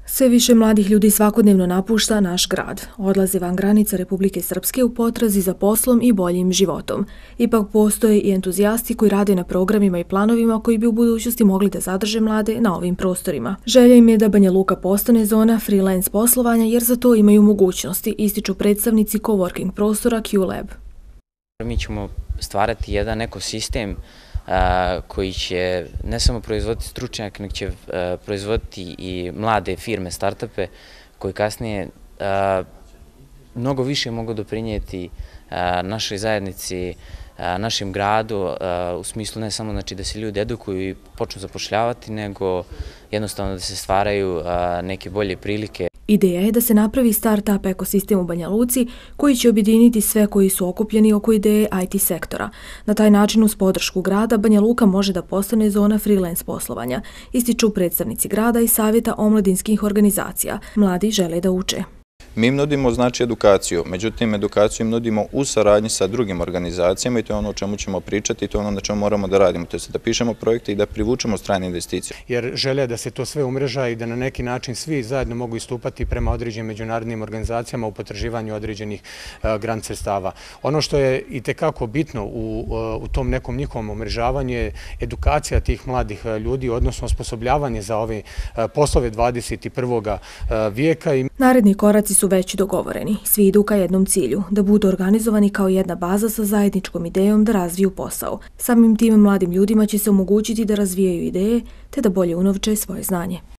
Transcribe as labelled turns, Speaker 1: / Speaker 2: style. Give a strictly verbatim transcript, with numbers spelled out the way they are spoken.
Speaker 1: Sve više mladih ljudi svakodnevno napušta naš grad. Odlaze van granica Republike Srpske u potrazi za poslom i boljim životom. Ipak postoje i entuzijasti koji rade na programima i planovima koji bi u budućnosti mogli da zadrže mlade na ovim prostorima. Želja im je da Banja Luka postane zona freelance poslovanja jer za to imaju mogućnosti, ističu predstavnici coworking prostora Q Lab.
Speaker 2: Mi ćemo stvarati jedan ekosistem koji će ne samo proizvoditi stručnjake, nego će proizvoditi i mlade firme, startupe, koji kasnije mnogo više mogu doprinijeti našoj zajednici, našem gradu, u smislu ne samo da se ljudi edukuju i počnu zapošljavati, nego jednostavno da se stvaraju neke bolje prilike.
Speaker 1: Ideja je da se napravi start-up ekosistem u Banja Luci koji će objediniti sve koji su okupljeni oko ideje I T sektora. Na taj način uz podršku grada Banja Luka može da postane zona freelance poslovanja, ističu predstavnici grada i savjeta omladinskih organizacija. Mladi žele da uče.
Speaker 3: Mi im nudimo znači edukaciju, međutim edukaciju im nudimo u saradnji sa drugim organizacijama i to je ono o čemu ćemo pričati i to je ono na čemu moramo da radimo, to je da pišemo projekte i da privučemo strane investicije.
Speaker 4: Jer žele da se to sve umreža i da na neki način svi zajedno mogu istupati prema određenim međunarodnim organizacijama u potraživanju određenih grant sredstava. Ono što je i tekako bitno u tom nekom njihovom umrežavanju je edukacija tih mladih ljudi, odnosno osposobljavanje za ove poslove dvadeset i prvog vijeka.
Speaker 1: Naredni koraci su već dogovoreni. Svi idu ka jednom cilju, da budu organizovani kao jedna baza sa zajedničkom idejom da razviju posao. Samim tim mladim ljudima će se omogućiti da razvijaju ideje te da bolje unovče svoje znanje.